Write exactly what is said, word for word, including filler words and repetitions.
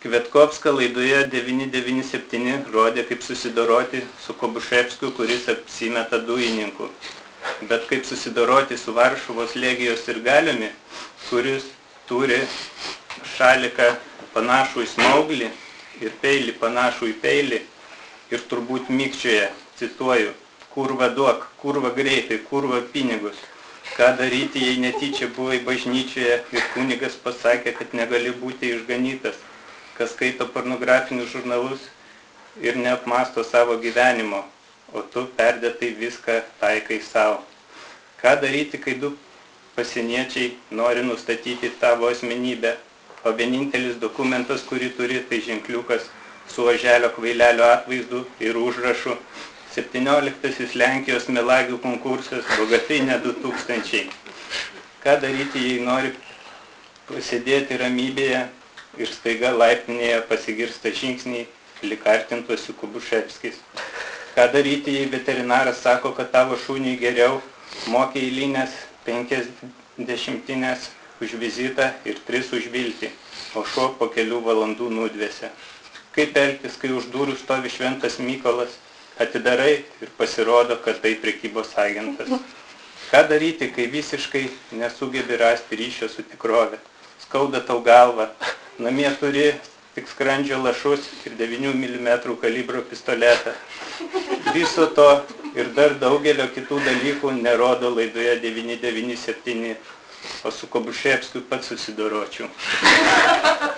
Kvietkovska laidoje devyni devyni septyni rodė, kaip susidoroti su Kobuševskiu, kuris apsimeta dujininku. Bet kaip susidoroti su Varšuvos legijos sirgaliumi, kuris turi šaliką panašų į smauglį ir peilį panašų į peilį ir turbūt mykčioje, cituoju, kurva duok, kurva greitai, kurva pinigus. Ką daryti, jei netyčia buvai bažnyčioje ir kunigas pasakė, kad negali būti išganytas, kas skaito pornografinius žurnalus ir neapmasto savo gyvenimo, o tu perdėtai viską taikai savo. Ką daryti, kai du pasieniečiai nori nustatyti tavo asmenybę, o vienintelis dokumentas, kurį turi, tai ženkliukas su oželio kvailelio atvaizdu ir užrašu septynioliktasis Lenkijos melagių konkursas Bogatai ne du tūkstančiai. Ką daryti, jei nori pasėdėti ramybėje ir staiga laiptinėje pasigirsta žingsniai lyg artintųsi Kobuševskis? Ką daryti, jei veterinaras sako, kad tavo šuniui geriau mokė eilinės penkiasdešimtinės už vizitą ir tris už viltį, o šuo po kelių valandų nudvėse? Kaip elgtis, kai už durų stovi šventas Mykolas, atidarai ir pasirodo, kad tai prekybos agentas? Ką daryti, kai visiškai nesugebi rasti ryšio su tikrove? Skauda tau galva, namie turi tik skrandžio lašus ir devynių milimetrų kalibro pistoletą. Viso to ir dar daugelio kitų dalykų nerodo laidoje devyni devyni septyni, o su Kobuševskiu pats susidoročiau.